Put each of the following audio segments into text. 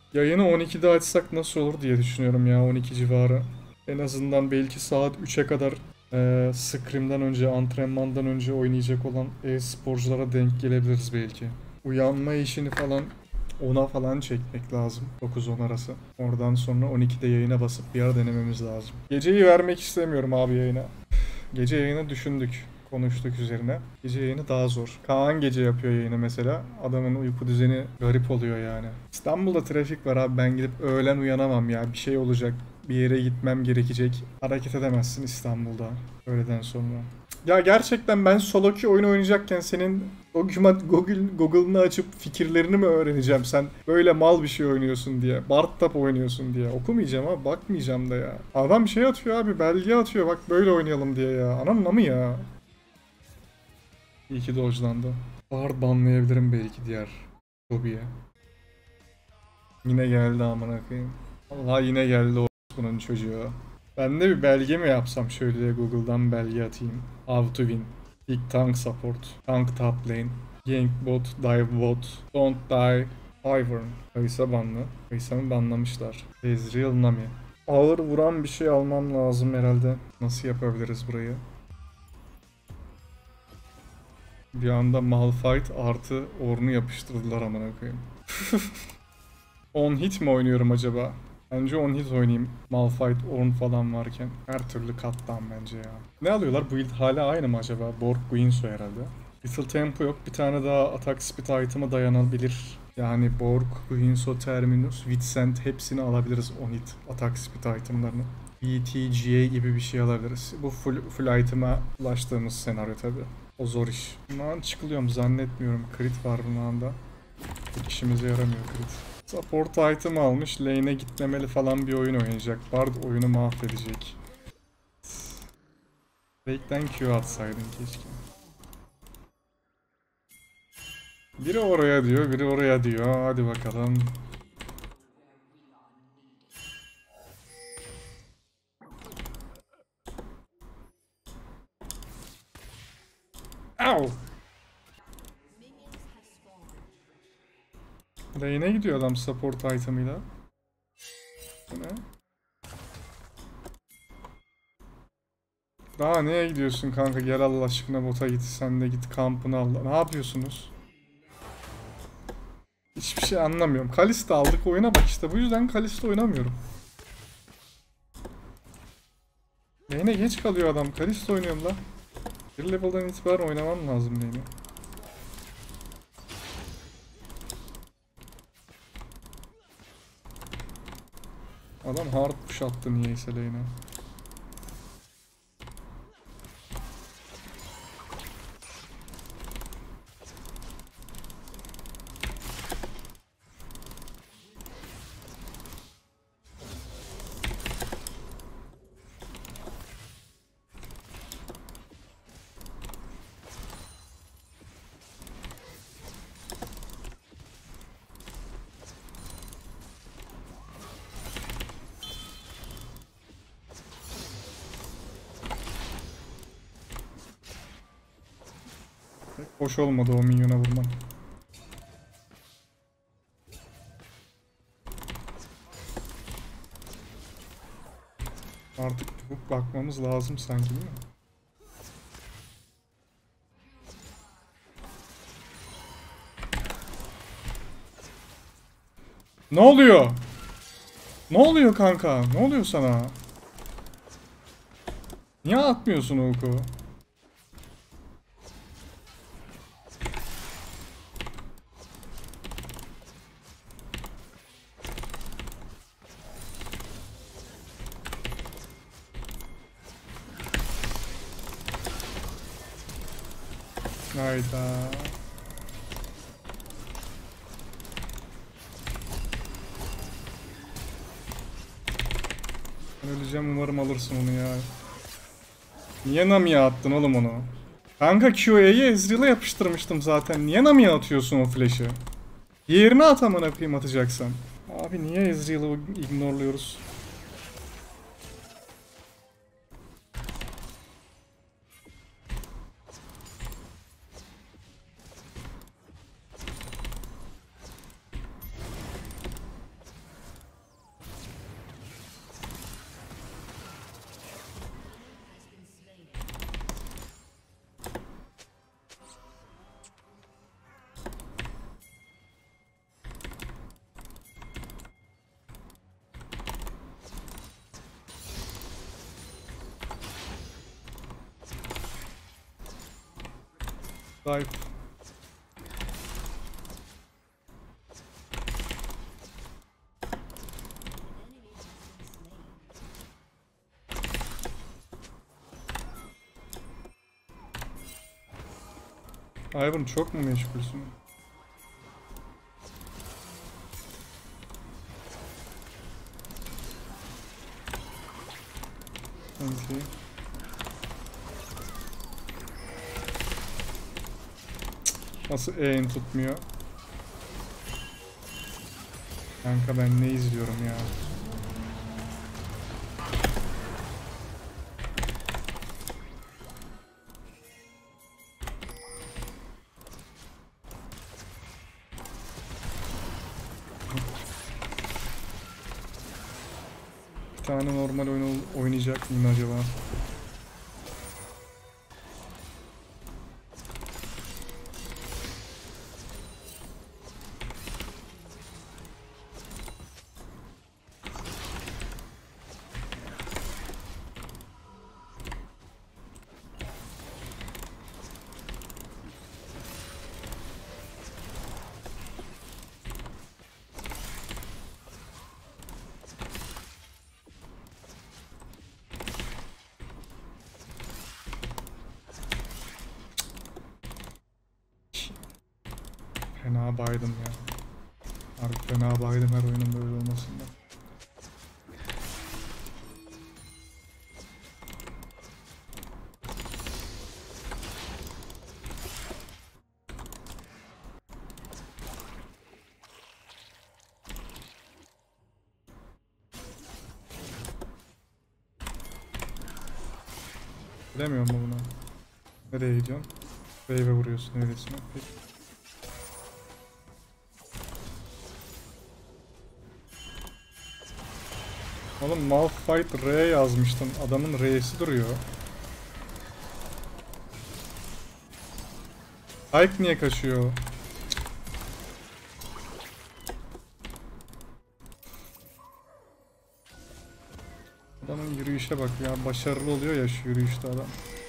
Yayını 12'de açsak nasıl olur diye düşünüyorum ya, 12 civarı. En azından belki saat 3'e kadar scrim'den önce, antrenmandan önce oynayacak olan e-sporculara denk gelebiliriz belki. Uyanma işini falan ona falan çekmek lazım. 9-10 arası. Oradan sonra 12'de yayına basıp bir ara denememiz lazım. Geceyi vermek istemiyorum abi yayına. Gece yayını düşündük. Konuştuk üzerine. Gece yayını daha zor. Kaan gece yapıyor yayını mesela. Adamın uyku düzeni garip oluyor yani. İstanbul'da trafik var abi. Ben gidip öğlen uyanamam ya. Bir şey olacak. Bir yere gitmem gerekecek. Hareket edemezsin İstanbul'da. Öğleden sonra. Ya gerçekten ben solo queue oyunu oynayacakken senin Google'ını açıp fikirlerini mi öğreneceğim? Sen böyle mal bir şey oynuyorsun diye. Bard Tap oynuyorsun diye. Okumayacağım ama bakmayacağım da ya. Adam şey atıyor abi, belge atıyor, bak böyle oynayalım diye ya. Anam mı ya? İyi ki dodge'landı. Bard banlayabilirim belki diğer lobiye. Yine geldi amına koyayım. Allah yine geldi o bunun çocuğu. Ben de bir belge mi yapsam, şöyle Google'dan belge atayım. How to win. Big tank support. Tank top lane. Gank bot, dive bot. Don't die. Ivern. Kaysa banlı. Kaysa'mı banlamışlar. Ezreal Nami. Ağır vuran bir şey almam lazım herhalde. Nasıl yapabiliriz burayı? Bir anda Malphite artı Ornn'u yapıştırdılar amına koyayım. 10 hit mi oynuyorum acaba? Bence 10 hit oynayayım. Malphite, Ornn falan varken. Her türlü kattan bence ya. Ne alıyorlar? Build hala aynı mı acaba? Borg, Guinsoo herhalde. Little Tempo yok. Bir tane daha Attack Speed item'a dayanabilir. Yani Borg, Guinsoo, Terminus, Vitsend hepsini alabiliriz 10 hit Attack Speed itemlarını. BTGA gibi bir şey alabiliriz. Bu full item'a ulaştığımız senaryo tabi. O zor iş. Bundan çıkılıyorum zannetmiyorum. Crit var bundan da. Pek işimize yaramıyor crit. Support item almış. Lane'e gitmemeli falan bir oyun oynayacak. Bard oyunu mahvedecek. Fake'den Q atsaydın keşke. Biri oraya diyor, biri oraya diyor. Hadi bakalım. Au! Lane'e gidiyor adam support item'ıyla. Bu ne? Daha neye gidiyorsun kanka? Gel Allah aşkına bota git. Sen de git kampını al. Ne yapıyorsunuz? Hiçbir şey anlamıyorum. Kalista aldık oyuna bak işte. Bu yüzden Kalista oynamıyorum. Lane'e geç kalıyor adam. Kalista oynuyorum la. Bir level'dan itibaren oynamam lazım lane'i. Adam hard push attı niyeyse lane'e. Hoş olmadı o minyona vurman. Artık bakmamız lazım sanki değil mi? Ne oluyor? Ne oluyor kanka? Ne oluyor sana? Niye atmıyorsun oku? Hayda. Ben öleceğim, umarım alırsın onu ya. Niye Nami'ye attın oğlum onu? Kanka QA'yı Ezreal'a yapıştırmıştım zaten. Niye Nami'ye atıyorsun o flash'ı? Diğerini at amına koyayım atacaksan. Abi niye Ezreal'ı ignorluyoruz? Dive. Ivan çok mu meşgulsün? Okay. Nasıl aim tutmuyor? Kanka ben ne izliyorum ya? Bir tane normal oyun oynayacak mıyım acaba? Fena baydım ya. Harbi fena baydım her oyunun böyle olmasında. Bilemiyorum mu buna? Nereye gidiyorsun? Wave'e vuruyorsun öylesine. Peki. Oğlum Malphite R yazmıştım. Adamın R'si duruyor. Ike niye kaçıyor? Adamın yürüyüşe bak ya. Başarılı oluyor ya şu yürüyüşte adam.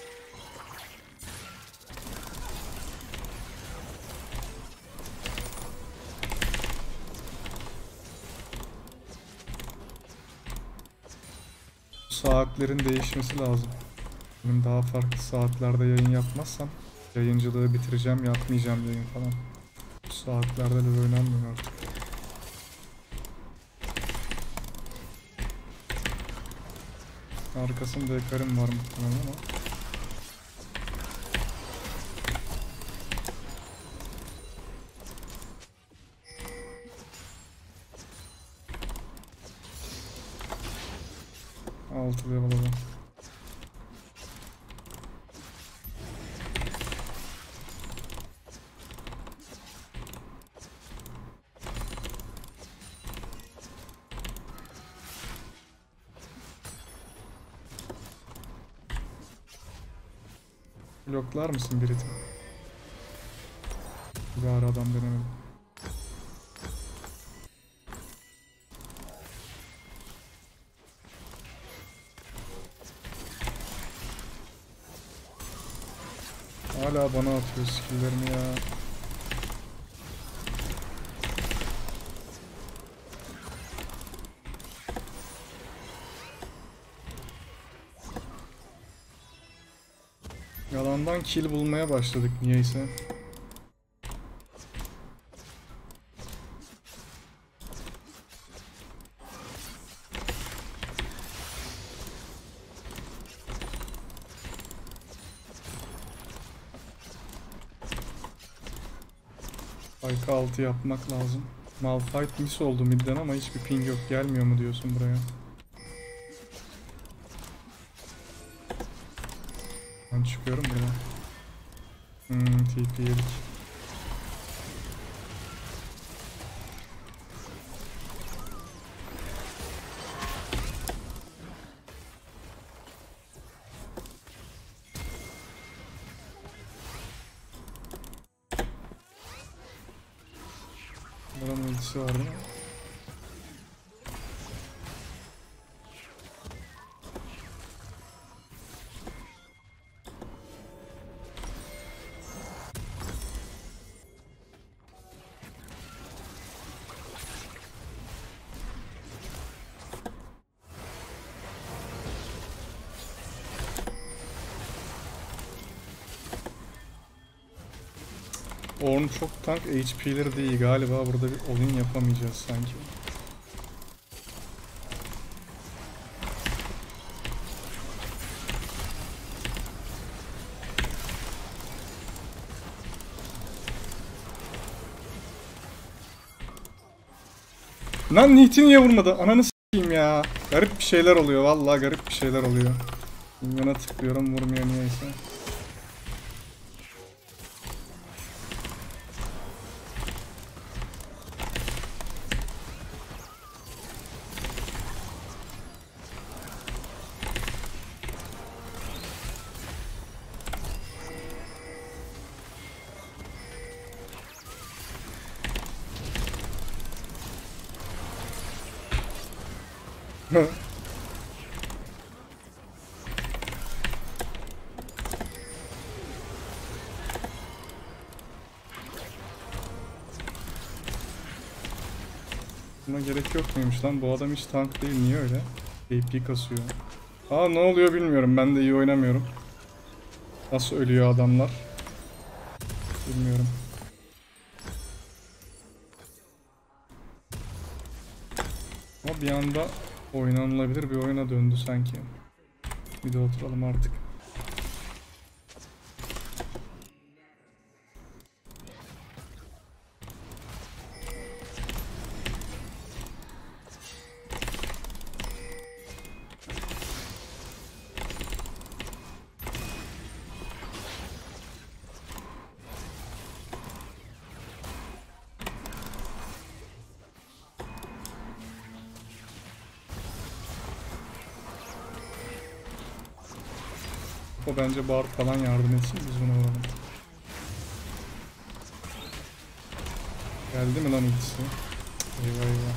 Saatlerin değişmesi lazım. Benim daha farklı saatlerde yayın yapmazsam yayıncılığı bitireceğim, yapmayacağım yayın falan. Bu saatlerde de oynanmıyor artık. Arkasında Ekarim var muhtemelen ama. Altı level adam. Bloklar mısın Brit'i? Bari adam denemedim. Hala bana atıyor skill'lerini ya. Yalandan kill bulmaya başladık niyeyse. Spike'ı 6 yapmak lazım. Malphite miss oldu midden ama hiçbir ping yok. Gelmiyor mu diyorsun buraya? Ben çıkıyorum buraya. TP yedik. Buranın ultisi var değil mi? Ornn çok tank HP'leri değil galiba, burada bir all-in yapamayacağız sanki. Lan Nihti niye vurmadı? Ananı s**eyim ya. Garip bir şeyler oluyor, vallahi garip bir şeyler oluyor. Minyona tıklıyorum, vurmuyor niyeyse. Buna gerek yok muymuş lan? Bu adam hiç tank değil. Niye öyle? AP kasıyor. Aa, ne oluyor bilmiyorum. Ben de iyi oynamıyorum. Nasıl ölüyor adamlar? Bilmiyorum. Ama bir anda oynanılabilir bir oyuna döndü sanki. Bir de oturalım artık. O bence Bard falan yardım etsin, biz buna vuralım. Geldi mi lan ultisi? Eyvah eyvah.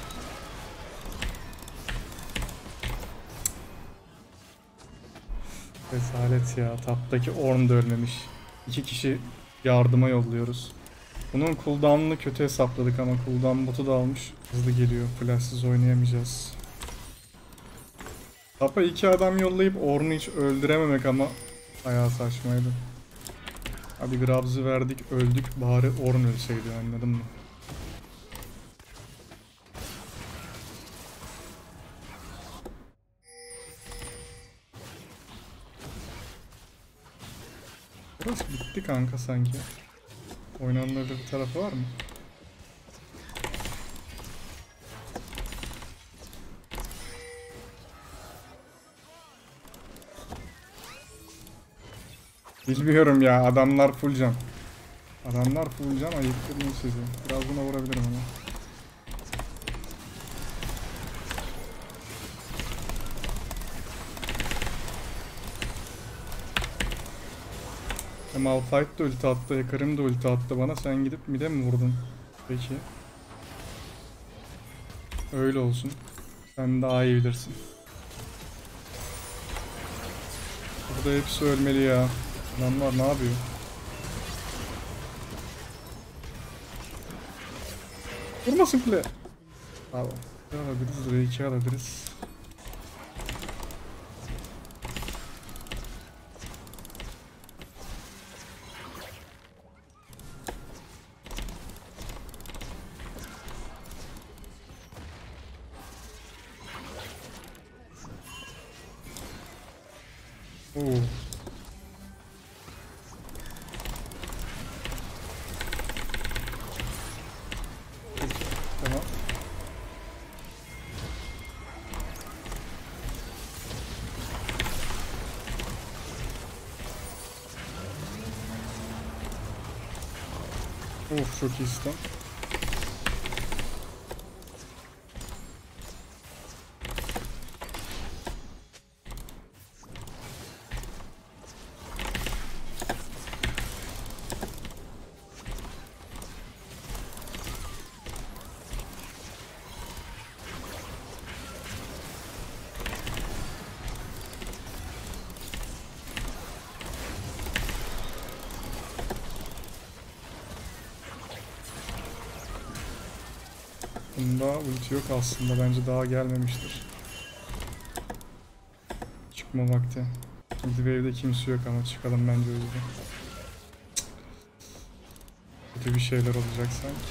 Rezalet ya. Taptaki Ornn da ölmemiş. 2 kişi yardıma yolluyoruz. Bunun cooldown'unu kötü hesapladık ama cooldown botu da almış. Hızlı geliyor. Flash'sız oynayamayacağız. Tapa 2 adam yollayıp Ornn'u hiç öldürememek ama bayağı saçmaydı. Hadi Grabs'ı verdik, öldük, bari Ornn ölseydi, anladın mı? Burası bitti kanka sanki. Oynanılabilir bir tarafı var mı? Bilmiyorum ya, adamlar full can. Adamlar full can, ayıktırdım sizi. Biraz buna vurabilirim ama. Malphite de ulti attı, Hacker'ım da ulti attı bana. Sen gidip mid'e mi vurdun? Peki. Öyle olsun. Sen daha iyi bilirsin. Burada hepsi ölmeli ya. Adamlar ne yapıyor? Vurmasın kule. Abi. Alabiliriz, R2 alabiliriz. Oo. Tamam. Of, çok iyi sistem. Bunda ulti yok aslında. Bence daha gelmemiştir. Çıkma vakti. Midwave'de kimse yok ama çıkalım bence o yüzden. Kötü bir şeyler olacak sanki.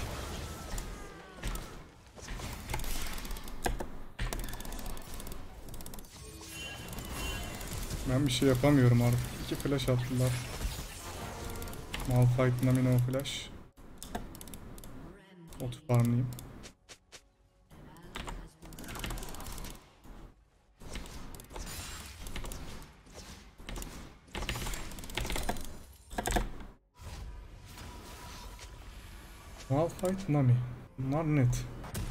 Ben bir şey yapamıyorum artık. 2 flash attılar. Malphite, Nami no flash. Ot farmlayayım. Malphite, Nami. Bunlar net.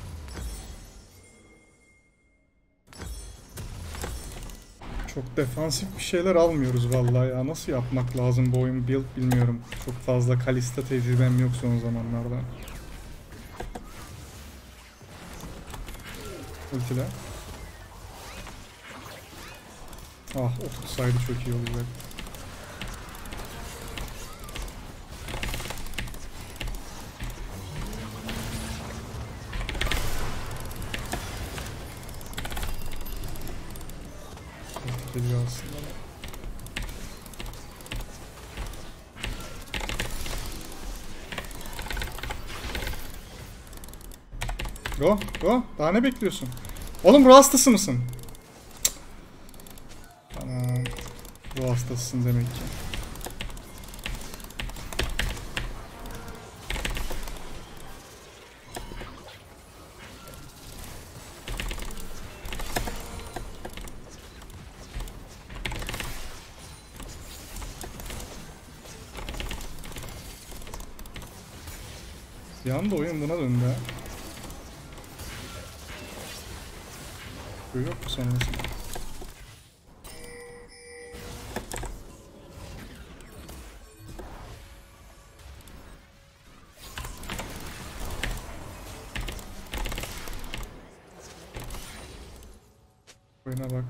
Çok defansif bir şeyler almıyoruz vallahi ya. Nasıl yapmak lazım bu oyun build bilmiyorum. Çok fazla Kalista tecrübem yok son zamanlarda. Ultile. Ah, otursaydı çok iyi olacak. Geliyor aslında. Go, go. Daha ne bekliyorsun? Oğlum ruh hastası mısın? Tamam. Ruh hastasısın demek ki. Bir anda oyun buna döndü ha. Yok mu sonrasında? Oyuna bak.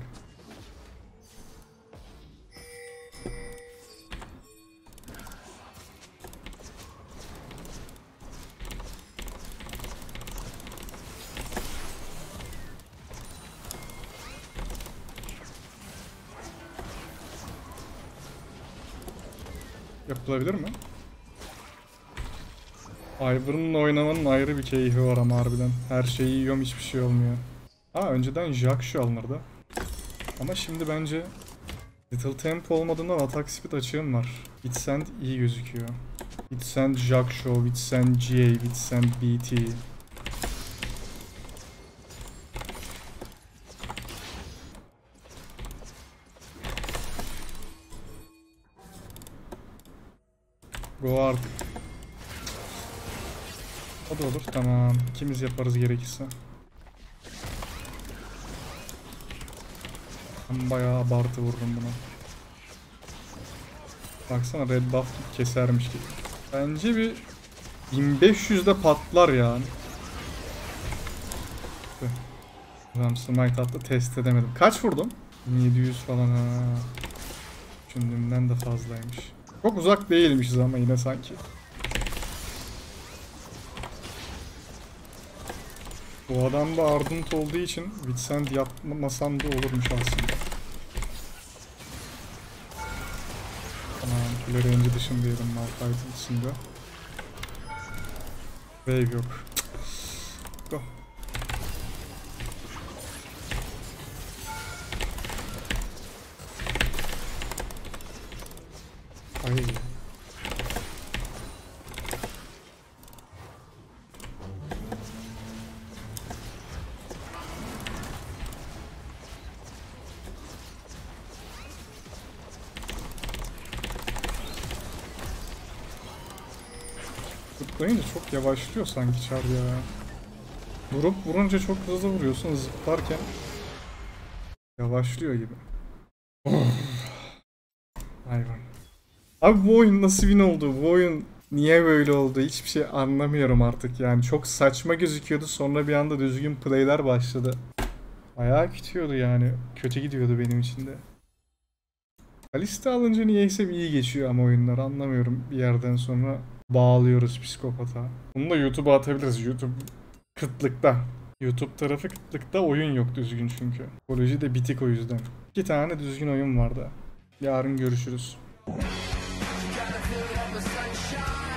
Yapılabilir mi? Ivor'unla oynamanın ayrı bir keyfi var ama harbiden. Her şeyi yiyorum, hiçbir şey olmuyor. Ha, önceden Jaxu alınırdı. Ama şimdi bence Little Tempo olmadığından atak speed açığım var. Vincent iyi gözüküyor. Vincent Jaxu, Vincent GA, Vincent BT. Go artık. O da olur, tamam. İkimiz yaparız gerekirse. Ben bayağı abartı vururum buna. Baksana red buff kesermiş gibi. Bence bir 1500'de patlar yani. Tamam, smite attı, test edemedim. Kaç vurdum? 1700 falan ha. Düşündüğümden de fazlaymış. Çok uzak değilmişiz ama yine sanki. Bu adam da ardent olduğu için Vincent yapmasam da olurmuş aslında. Tamam, kule range dışındaydım Malphite'ın dışında. Wave yok. Go. Ay. Zıplayınca çok yavaşlıyor sanki Char ya. Durup vurunca çok hızlı vuruyorsun, zıplarken yavaşlıyor gibi. Hayvan. Abi bu oyun nasıl win oldu? Bu oyun niye böyle oldu? Hiçbir şey anlamıyorum artık yani. Çok saçma gözüküyordu, sonra bir anda düzgün play'ler başladı. Bayağı kötüyordu yani. Kötü gidiyordu benim için de. Kalista alınca niyeyse iyi geçiyor ama oyunlar, anlamıyorum. Bir yerden sonra bağlıyoruz psikopata. Bunu da YouTube'a atabiliriz. YouTube kıtlıkta. YouTube tarafı kıtlıkta, oyun yok düzgün çünkü. Psikoloji de bitik o yüzden. 2 tane düzgün oyun vardı. Yarın görüşürüz.